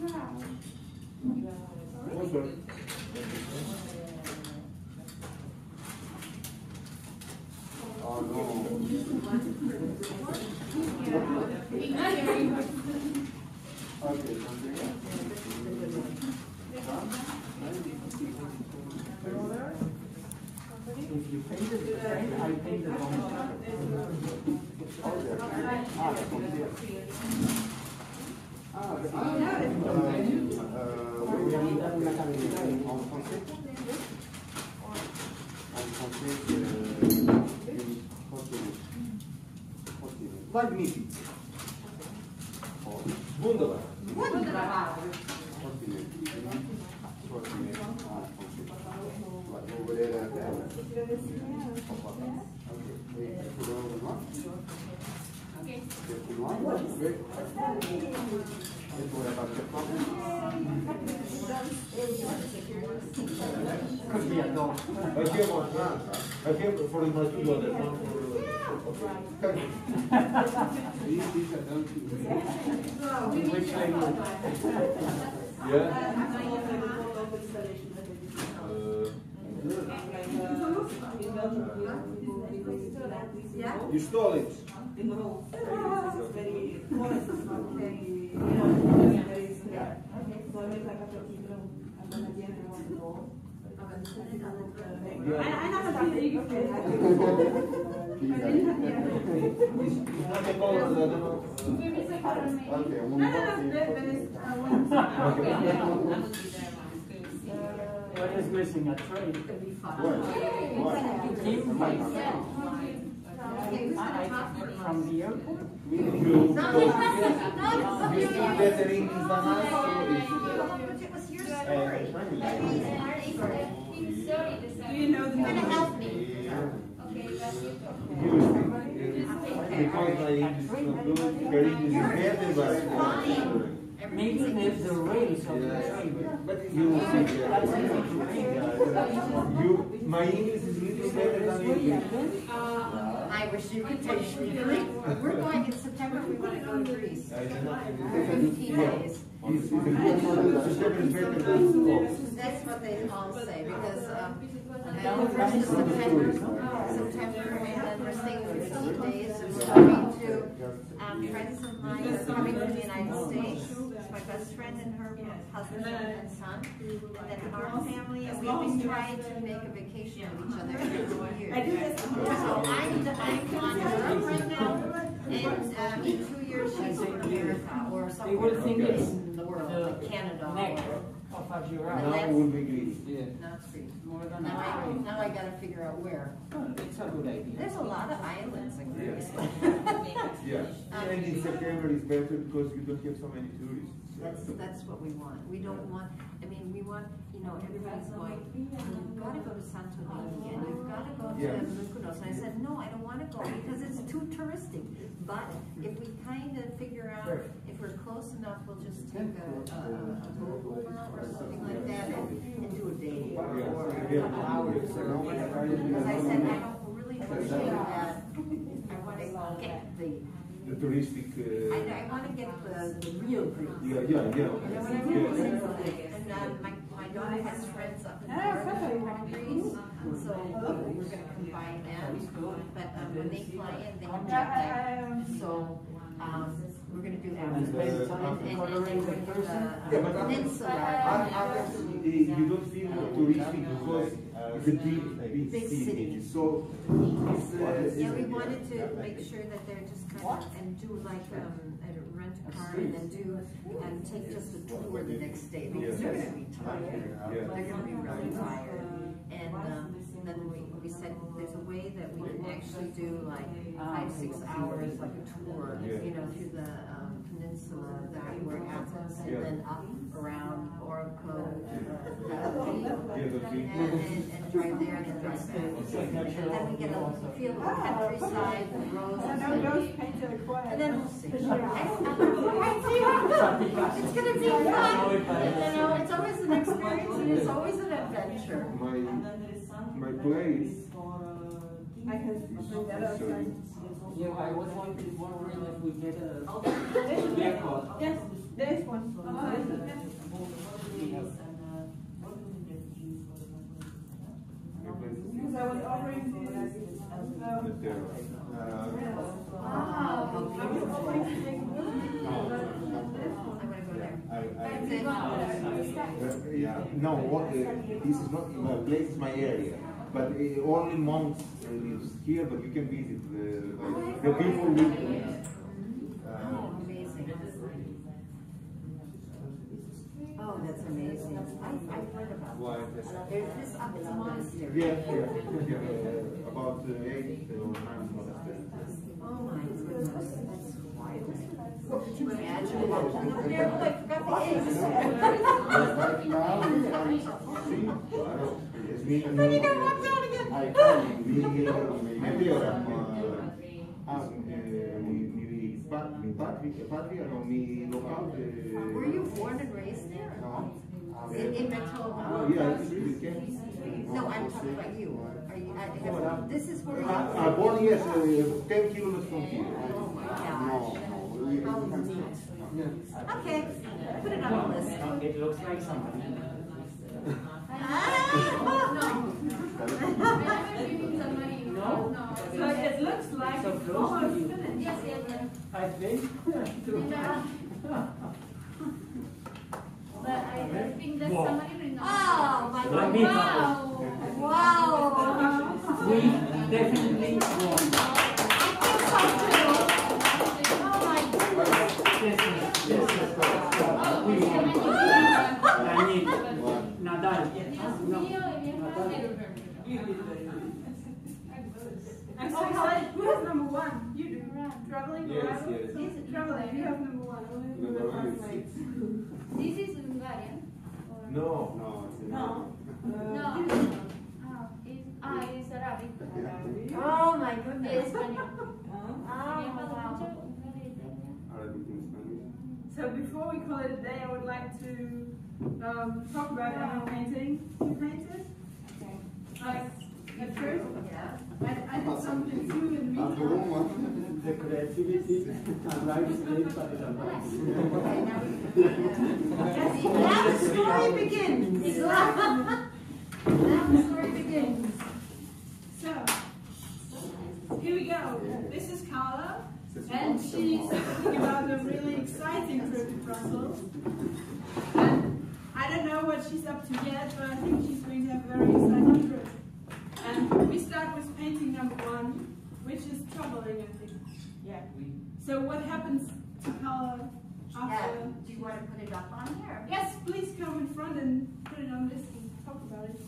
Oh no. Okay, If you painted the frame, I painted on the Ah, vous avez mis en français? En français, magnifique. Wunderbar. Wunderbar. Aqui for the most people that want Which language? Yeah. You stole it. No, it's very forest is not very, you know, very straight. So I make like a particular, I'm gonna get it on the door. I, I know that. Okay. It's not a color, I don't know. Okay, No, no, no, there is, I want to. What is missing? A tray? What? Came myself. From the airport? You you see better English than us? It was your story. Do you know the You're gonna help me. Because my English is not good, her English is better, but... Maybe there's the race of the train. But you, you, my English is little better than English. I wish you could take me. We're going in September, we want to go to Greece. fifteen days. That's what they all say, because um, the first of September, September, and then we're staying for fifteen days, and we're going to um, friends of mine are coming from the United States. It's my best friend and her husband and son, and then our family, and we've been trying to make a vacation of each other every two years. So I'm, I'm on her right now, and um, in two years she's in America or They will somewhere think it's in the world, like Canada. neck or- of a giraffe. And Now that's- will be Greece. Yeah. Not Greece. More than Now I, a now I gotta figure out where. It's a good idea. There's a lot of islands in Greece. Yeah. And in September is better because you don't have so many tourists. That's, that's what we want. We don't want, I mean, we want, you know, everybody's going, you've got to go to Santorini and you've got to go to Yeah. Mykonos. And I said, no, I don't want to go because it's too touristic. But if we kind of figure out, if we're close enough, we'll just take a, a, a boat over or something like that and, and do a day or, or a couple hours or whatever. Because I said, I don't really appreciate that. I want to get the, The touristic. Uh, I, I want to get the, the real Greece. yeah, yeah, yeah. You know what I mean? Yeah. And uh, my, my daughter has friends up in Greece, so we're going to combine that. But um, when they fly in, they have jet lag. So um, we're going to do that. And, and, and then we're going to do the uh, peninsula. You don't feel touristic because it's a big, big city. So it's, uh, Yeah, we wanted to make sure that they're just kind of, and do like um, a rent a car and then do, and take just a tour the next day because they're going to be tired. Yeah. They're going to be really tired. And um, and then we, we said there's a way that we can actually do like five, six hours, like a tour, you know, through the um, peninsula that we were at Athens, and then up around Oracle, and, and, and drive there and then drive back. And then we get a feel of the countryside, the roads, and then we'll see. I don't know. It's going to be fun. You know, it's always an experience and it's always an adventure. My, my place. I can bring that outside. Yeah, I was wondering, wondering if we get a record. Yes, there's one. Because I was offering to, um, Wow. I was offering to take I, I, uh, yeah, no, what, uh, this is not my place, is my area. But uh, only monks uh, lives here, but you can visit the, like, the people live there. Oh, amazing. Oh, that's amazing. I, I've heard about Why? that. There's this, uh, it's a monastery. Yeah, yeah, yeah, uh, about uh, eight or nine monasteries. Oh my goodness, that's wild. Could you imagine walking up there? Oh, I forgot the eggs. Right now, see, it's me. Then you gotta walk down again. I can't, mi, maybe ora, ah, mi, mi, pa- mi patria, patria, no, mi local. Were you born and raised there? No. In, in Metro? Oh, yeah, it's really can. No, I'm talking about you. Are you, I, I, this is where you I, I born, yes, uh, ten kilometers from here. Oh my gosh. No, How neat. Okay, put it on the list. It looks like something. No. So it looks like So it's close to almost you. finished. Yes, yes, yes. I think. But I, I think that's somebody who knows. Oh my Let God. me Wow. Wow. We definitely won. Oh my goodness. This is, this is, we won. I need Nadal. No. I'm so excited. Who has number one? You do. Traveling? Yes, arrival? yes. Traveling. You have number one. Only Number one is translate. This is Hungarian. or- No, no, it's No. No. Uh, Ah, it's, ah, it's Arabic. Oh my goodness. Español. Oh, wow. Arabic and Spanish. So before we call it a day, I would like to um, talk about our painting. You painted? Okay. Like, at first, Yeah. I, I did something too in the meantime. The creativity arrives late, but it arrives. Yes, now the story begins. Now the story begins. So, here we go. This is Carla, and she's talking about a really exciting trip to Brussels. And I don't know what she's up to yet, but I think she's going to have a very exciting trip. And we start with painting number one, which is troubling, I think. Yeah. So what happens to Carla Yeah. after? Do you want to put it up on here? Yes, please come in front and put it on this and talk about it.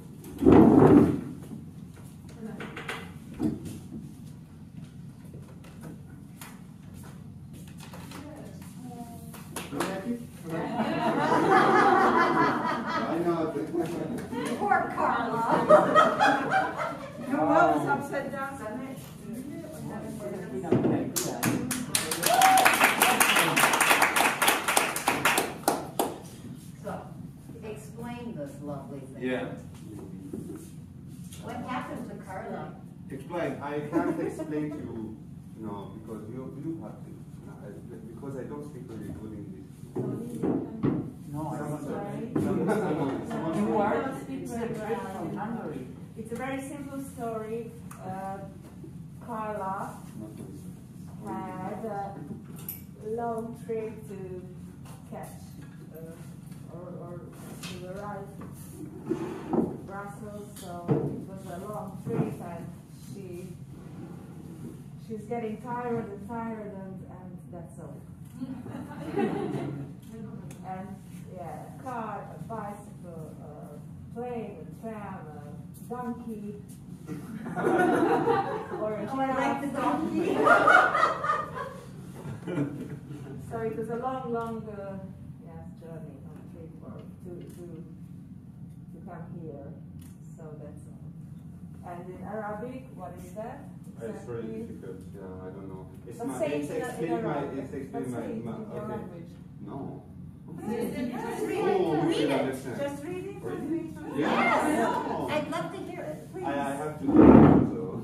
I know. Poor Carla. Your world is upside down, isn't it? So, explain this lovely thing. Yeah. What happened to Carla? Explain. I can't explain to you, no, because you, you have to. No, I, because I don't speak really good English. No, I don't Sorry. know. You are from Hungary. It's a very simple story. Uh, Carla had a long trip to catch uh, or, or to arrive in Brussels, so it was a long trip, and she she's getting tired and tired, and, and that's all. And yeah, a car, a bicycle, a plane, a tram, a donkey. Or a Oh, I like the donkey. So it was a long, long uh, yes, journey, on trip for, to, to, to come here. So that's all. And in Arabic, what is that? It's very difficult. Yeah, I don't know. It's But my, say it's it in explain my, Arabic. it's But explain my, say it in my, your okay. language. No. Just read Oh, it. we Read can it. understand. Just read it. Really? Yes. Yeah. No. I'd love to hear it, please. I, I have to do it, so.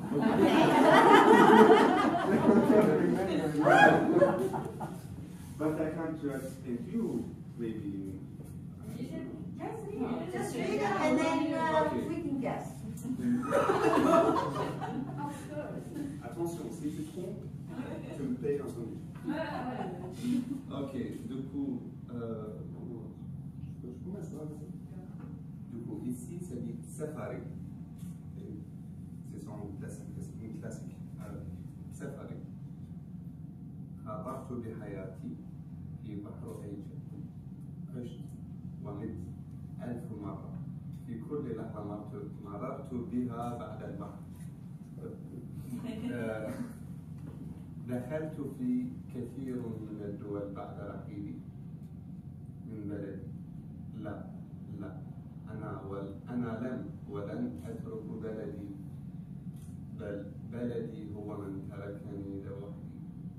But I can't just explain to you, maybe. Just read it. Just read it, and then uh, Okay. we can guess. Attention, si tu te trompes, tu me payes un sandwich. Ok, du coup, euh, je commence là. Du coup, ici, ça dit safari. C'est son classique, une classique arabique. Safari. خاطرت بحياتي في بحر أيجا. عشت ومت ألف مرة. في كل لحظة مرت مررت بها بعد البحر. دخلت في كثير من الدول بعد رحيلي من بلدي. لا لا أنا ول أنا لم ولن أترك بلدي، بل بلدي هو من تركني لوحدي.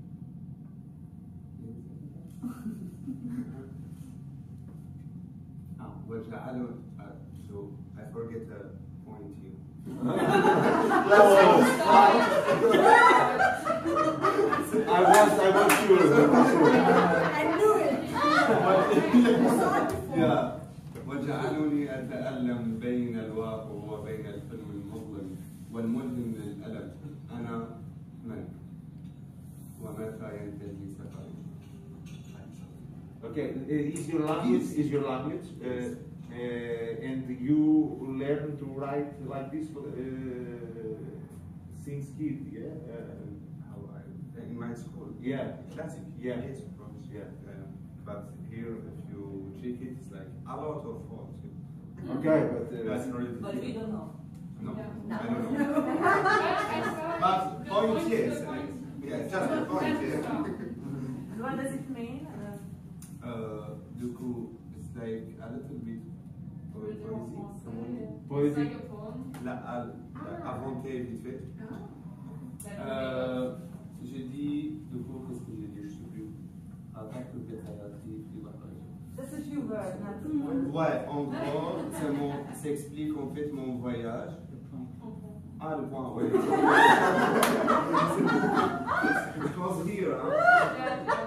ah, وجعل so I forget a point here. I was, I was sure. I knew it. yeah. وجعلني أتألم بين الواقع وبين الفيلم المظلم والملهم للألم. أنا من؟ ومتى ينتهي سفري؟ Okay, uh, is your language, is your language, uh, uh, and you learn to write like this uh, since kid, yeah? Uh, How I, in my school? Yeah. Classic? Yeah. Yes, of course. Yeah. Uh, but here, if you check it, it's like a lot of faults. Okay, but uh, That's really But we don't know. No, No. I don't know. But point yes. Yeah, just a point yes. What does it mean? Uh, du coup, it's like a little bit poésie, comme on dit. poésie. La, la, la inventé vite fait. Euh, j'ai dit, du coup, qu'est-ce que j'ai dit? Je sais plus. Avant que le hayati fi bahrain. Just a few words, not Ouais, en gros, c'est mon, ça explique en fait mon voyage. Ah, le point, oui. It was here, hein.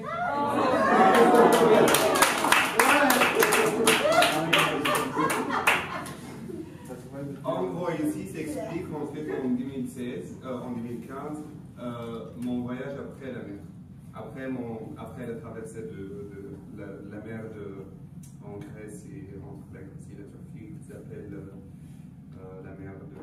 En gros, ici, ça explique en fait en deux mille seize, euh, en deux mille quinze, euh, mon voyage après la mer. Après, mon, après la traversée de, de la, la mer de, en Grèce et entre la Grèce et la Turquie, qui s'appelle euh, la mer de.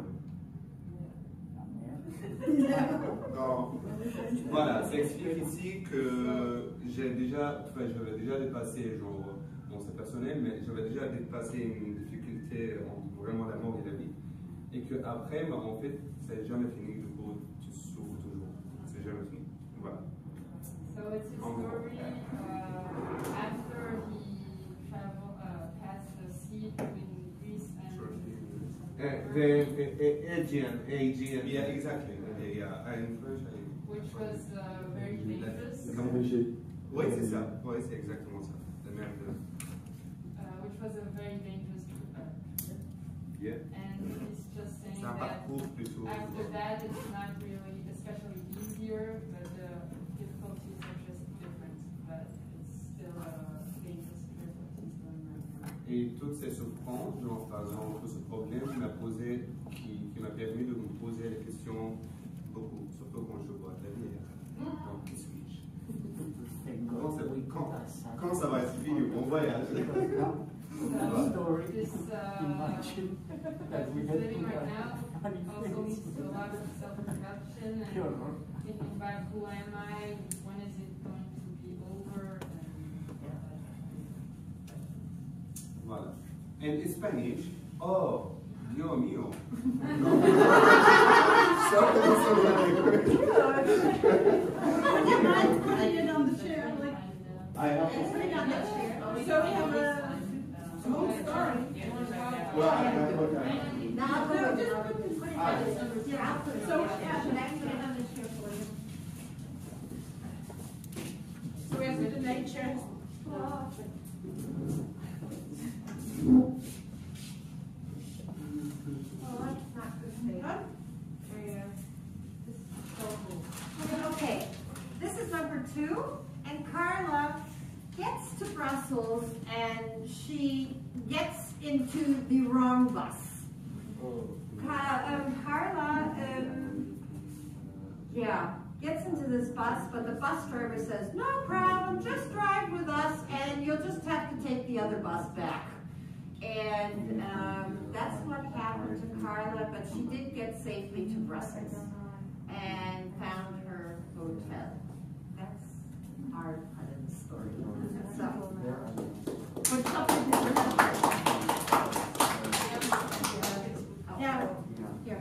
Non. Voilà, ça explique ici que j'ai déjà, enfin, j'avais déjà dépassé, genre, bon, c'est personnel, mais j'avais déjà dépassé une difficulté entre vraiment la mort et la vie. Et qu'après, bah, en fait, ça n'est jamais fini, du coup, tu souffres toujours. C'est jamais fini. Voilà. So it's a story uh, after he traveled uh, past the sea between Greece and Uh, the uh, Aegean, Aegean. Yeah, exactly. Yeah, yeah. In French, I... which was uh, very dangerous. Oui, c'est ça. Oui, c'est exactement ça. La mer de. Uh, which was a very dangerous trip. Yeah. And he's just saying C'est un that parcours plutôt. after that it's not really especially easier, but the difficulties are just different. But it's still a dangerous trip that he's going on. Et toutes ces souffrances, genre par exemple tout ce problème m'a posé, qui, qui m'a permis de me poser la question beaucoup, surtout quand je vois la vie. Donc, qui suis-je? Quand, quand, quand ça va être fini mon voyage? Story. This uh, Imagine that we he's had living to right have now also leads to a lot of self-reflection and thinking about who am I, when is it going to be over, and Voilà. In Spanish, oh, Dio mio. Put it on the chair, like. I have Put it on the chair. So we have a whole story. Well, I have what I Now, No, just put this. put it on the chair. I'll put it So, on the chair. yeah, should I put it on the chair for you? So we have to donate chairs. Okay, this is number two, and Carla gets to Brussels and she gets into the wrong bus. Ca- um, Carla, um, yeah, gets into this bus, but the bus driver says, no problem, just drive with us and you'll just have to take the other bus back. And um, that's what happened to Carla, but she did get safely to Brussels and found her hotel. That's our part of the story. So, but something to remember. Yeah. Here,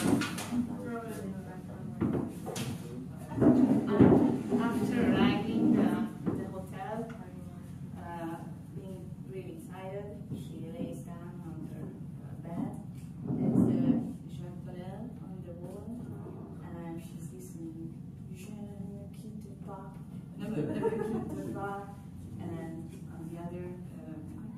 After arriving uh, at the hotel, uh, being really excited, she lays down on her uh, bed. There's a jeune Paul on the wall, and she's listening. Je ne quitte pas, ne me, ne me quitte pas. And then on the other, uh,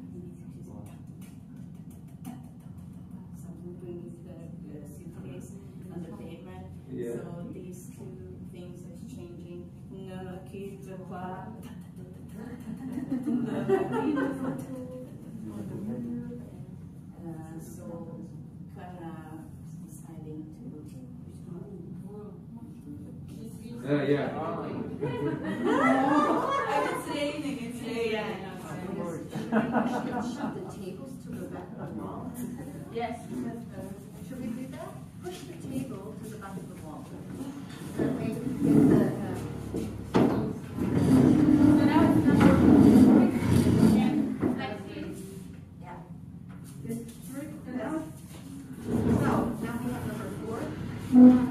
someone brings the, the suitcase on the pavement. Yeah. So these two things exchanging. Ne me quitte pas. Uh, so Carla deciding to. Yeah, yeah. I've been saying it, saying Shut the tables to the back of the wall. Yes. Should we do that? Push the table to the back of the wall. That way we get the, uh, So now it's number three. yeah. This three, and now, so, now we have number four.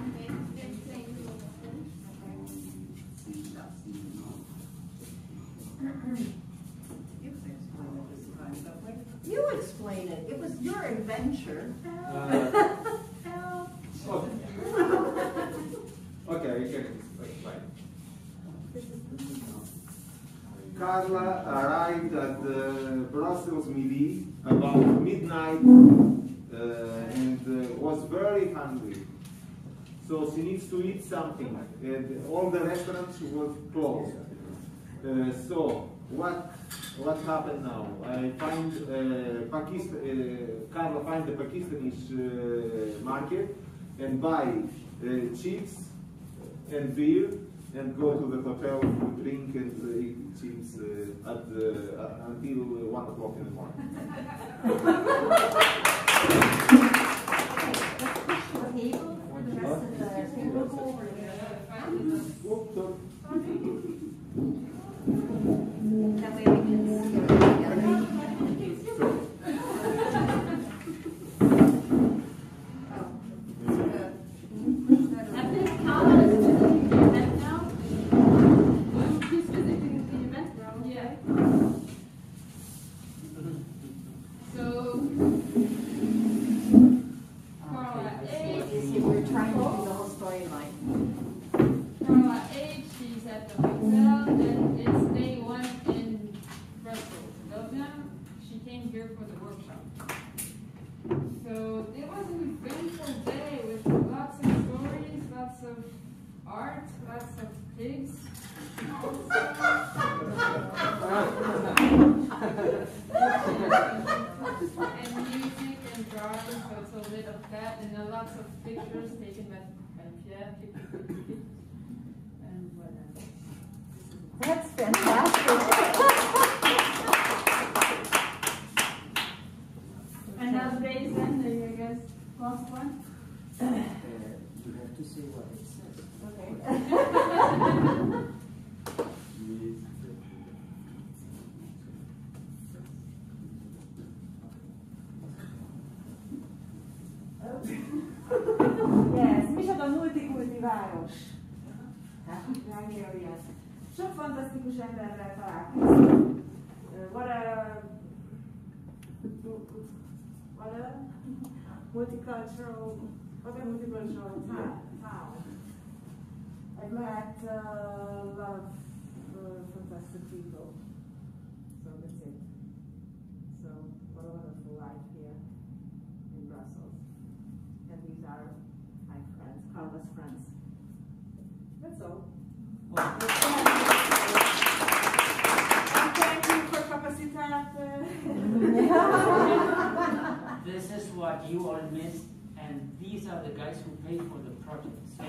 You explain it. It was your adventure. Uh, Help. Okay, you can explain. Carla arrived at uh, Brussels Midi about midnight uh, and uh, was very hungry. So she needs to eat something, and all the restaurants were closed. Uh, so what what happened now? I find uh, Pakistan. Uh, Carla find the Pakistani uh, market and buy uh, chips and beer and go to the hotel to drink and uh, eat chips uh, at the, uh, until uh, one o'clock in the morning. Table for the rest of the table. Go over Oops, sorry. That way we can see everything together. I think Carla is visiting the event now. She's visiting the event now. Yeah. So, Carla A, We're trying to do the whole storyline. Carla A, she's at the hotel, and it's day one in Brussels, Belgium. She came here for the workshop. So it was an eventful day with lots of stories, lots of art, lots of pigs. And music and drawing, so it's a bit of that, and then lots of pictures taken by, by Pierre. And whatever. That's fantastic. And now Deisen, I guess, last one. Uh, you have to say what it says. Okay. Sok fantasztikus emberrel találkoztam. What a, what a multicultural, what a multicultural town. I've met uh, a lot of uh, fantastic people. So that's it. So what a wonderful life here in Brussels. And these are my friends, Carla's friends. That's all. And thank you for CAPACITARTE. This is what you all missed, and these are the guys who paid for the project. So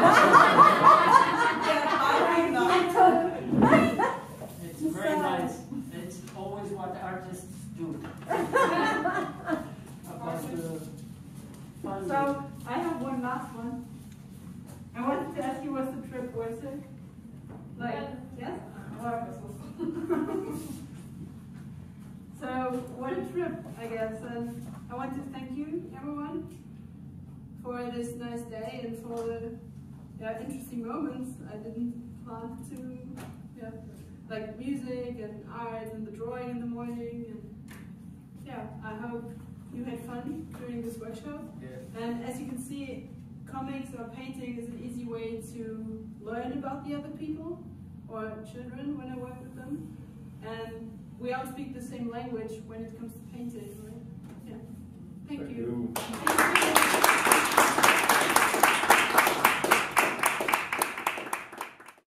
it's very nice. It's always what artists do. About the funding. So I have one last one. I wanted to ask you, was the trip worth it? Like, yes? So, what a trip, I guess. And I want to thank you, everyone, for this nice day and for the yeah, interesting moments. I didn't plan to, yeah, like music and art and the drawing in the morning. And yeah, I hope you had fun during this workshop. Yeah. And as you can see, comics or painting is an easy way to learn about the other people or children when I work with them. And we all speak the same language when it comes to painting, right? Yeah. Thank, Thank you. you. Thank you.